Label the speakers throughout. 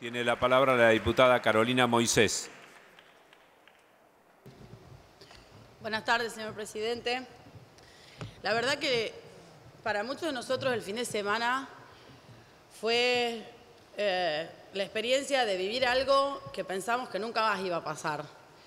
Speaker 1: Tiene la palabra la diputada Carolina Moisés.
Speaker 2: Buenas tardes, señor presidente. La verdad que para muchos de nosotros el fin de semana fue la experiencia de vivir algo que pensamos que nunca más iba a pasar.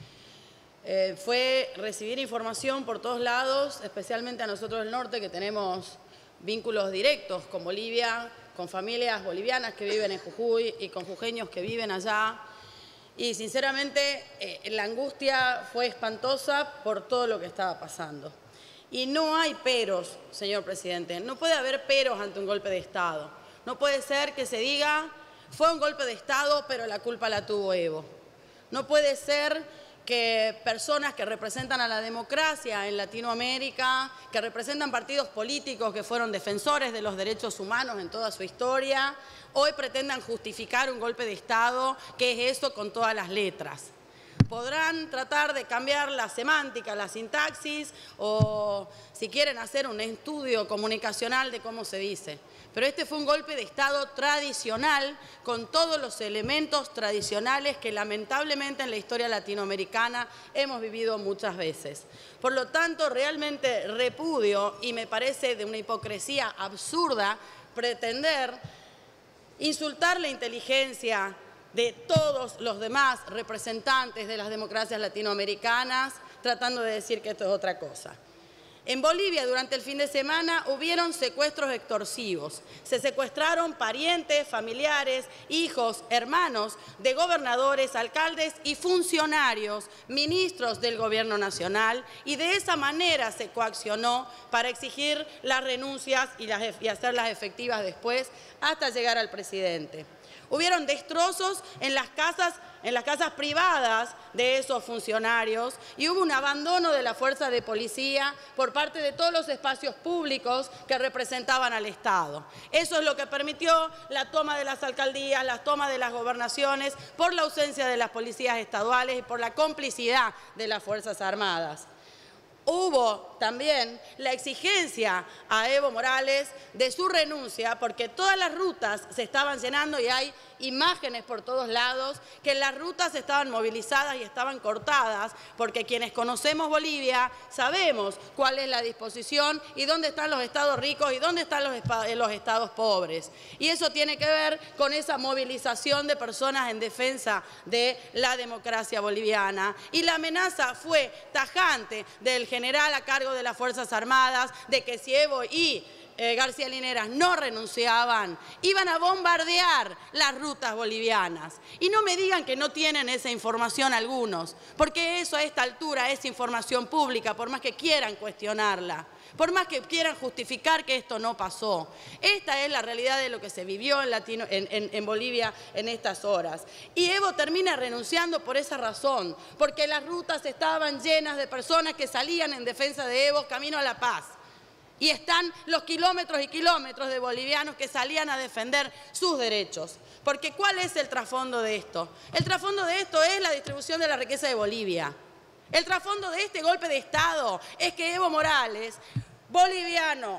Speaker 2: Fue recibir información por todos lados, especialmente a nosotros del norte, que tenemos vínculos directos con Bolivia, con familias bolivianas que viven en Jujuy y con jujeños que viven allá. Y sinceramente la angustia fue espantosa por todo lo que estaba pasando. Y no hay peros, señor presidente, no puede haber peros ante un golpe de Estado. No puede ser que se diga, fue un golpe de Estado, pero la culpa la tuvo Evo. No puede ser que personas que representan a la democracia en Latinoamérica, que representan partidos políticos que fueron defensores de los derechos humanos en toda su historia, hoy pretendan justificar un golpe de Estado, que es eso con todas las letras. Podrán tratar de cambiar la semántica, la sintaxis, o si quieren hacer un estudio comunicacional de cómo se dice. Pero este fue un golpe de Estado tradicional, con todos los elementos tradicionales que lamentablemente en la historia latinoamericana hemos vivido muchas veces. Por lo tanto, realmente repudio, y me parece de una hipocresía absurda, pretender insultar la inteligencia de todos los demás representantes de las democracias latinoamericanas, tratando de decir que esto es otra cosa. En Bolivia, durante el fin de semana, hubieron secuestros extorsivos. Se secuestraron parientes, familiares, hijos, hermanos de gobernadores, alcaldes y funcionarios, ministros del gobierno nacional, y de esa manera se coaccionó para exigir las renuncias y hacerlas efectivas después hasta llegar al presidente. Hubieron destrozos en las casas privadas de esos funcionarios y hubo un abandono de la fuerza de policía por parte de todos los espacios públicos que representaban al Estado. Eso es lo que permitió la toma de las alcaldías, la toma de las gobernaciones, por la ausencia de las policías estaduales y por la complicidad de las Fuerzas Armadas. Hubo también la exigencia a Evo Morales de su renuncia, porque todas las rutas se estaban llenando y hay imágenes por todos lados que las rutas estaban movilizadas y estaban cortadas, porque quienes conocemos Bolivia sabemos cuál es la disposición y dónde están los estados ricos y dónde están los estados pobres. Y eso tiene que ver con esa movilización de personas en defensa de la democracia boliviana. Y la amenaza fue tajante del general a cargo de las Fuerzas Armadas de que si Evo y García Linera no renunciaban, iban a bombardear las rutas bolivianas. Y no me digan que no tienen esa información algunos, porque eso a esta altura es información pública, por más que quieran cuestionarla, por más que quieran justificar que esto no pasó. Esta es la realidad de lo que se vivió en Bolivia en estas horas. Y Evo termina renunciando por esa razón, porque las rutas estaban llenas de personas que salían en defensa de Evo camino a La Paz. Y están los kilómetros y kilómetros de bolivianos que salían a defender sus derechos. Porque ¿cuál es el trasfondo de esto? El trasfondo de esto es la distribución de la riqueza de Bolivia. El trasfondo de este golpe de Estado es que Evo Morales, boliviano,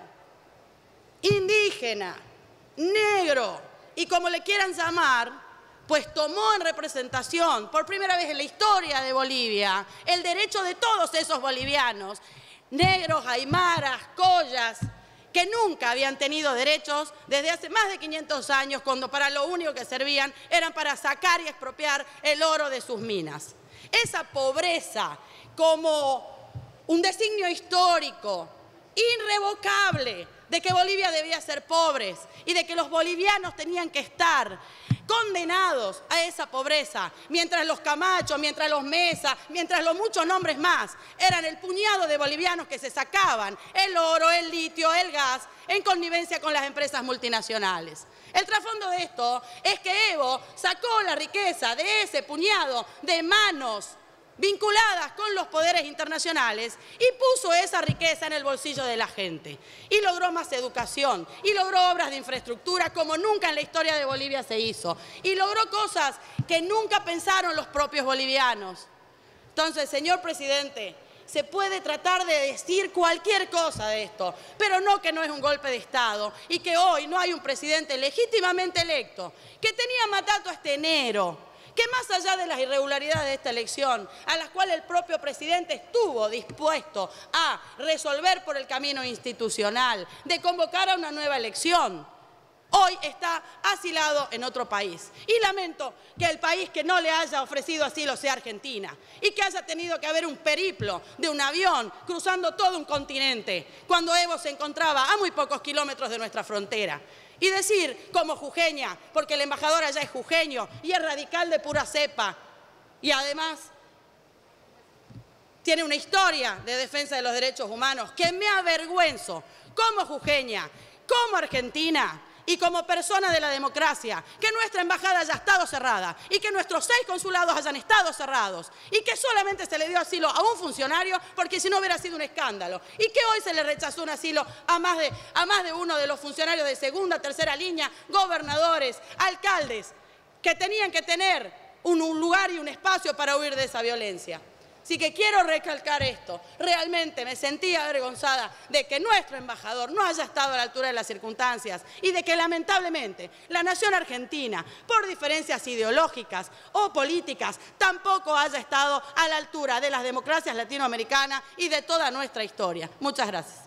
Speaker 2: indígena, negro y como le quieran llamar, pues tomó en representación por primera vez en la historia de Bolivia el derecho de todos esos bolivianos, negros, aymaras, collas, que nunca habían tenido derechos desde hace más de 500 años, cuando para lo único que servían eran para sacar y expropiar el oro de sus minas. Esa pobreza como un designio histórico irrevocable de que Bolivia debía ser pobre y de que los bolivianos tenían que estar condenados a esa pobreza, mientras los Camacho, mientras los Mesa, mientras los muchos nombres más, eran el puñado de bolivianos que se sacaban el oro, el litio, el gas, en connivencia con las empresas multinacionales. El trasfondo de esto es que Evo sacó la riqueza de ese puñado de manos vinculadas con los poderes internacionales y puso esa riqueza en el bolsillo de la gente. Y logró más educación, y logró obras de infraestructura como nunca en la historia de Bolivia se hizo. Y logró cosas que nunca pensaron los propios bolivianos. Entonces, señor presidente, Se puede tratar de decir cualquier cosa de esto, pero no que no es un golpe de Estado y que hoy no hay un presidente legítimamente electo, que tenía mandato hasta enero, que más allá de las irregularidades de esta elección, a las cuales el propio presidente estuvo dispuesto a resolver por el camino institucional, de convocar a una nueva elección, hoy está asilado en otro país. Y lamento que el país que no le haya ofrecido asilo sea Argentina y que haya tenido que haber un periplo de un avión cruzando todo un continente cuando Evo se encontraba a muy pocos kilómetros de nuestra frontera. Y decir como jujeña, porque el embajador allá es jujeño y es radical de pura cepa y además tiene una historia de defensa de los derechos humanos que me avergüenzo como jujeña, como argentina y como persona de la democracia, que nuestra embajada haya estado cerrada y que nuestros 6 consulados hayan estado cerrados y que solamente se le dio asilo a un funcionario porque si no hubiera sido un escándalo y que hoy se le rechazó un asilo a más de uno de los funcionarios de segunda, tercera línea, gobernadores, alcaldes, que tenían que tener un lugar y un espacio para huir de esa violencia. Así que quiero recalcar esto. Realmente me sentí avergonzada de que nuestro embajador no haya estado a la altura de las circunstancias y de que lamentablemente la nación argentina, por diferencias ideológicas o políticas, tampoco haya estado a la altura de las democracias latinoamericanas y de toda nuestra historia. Muchas gracias.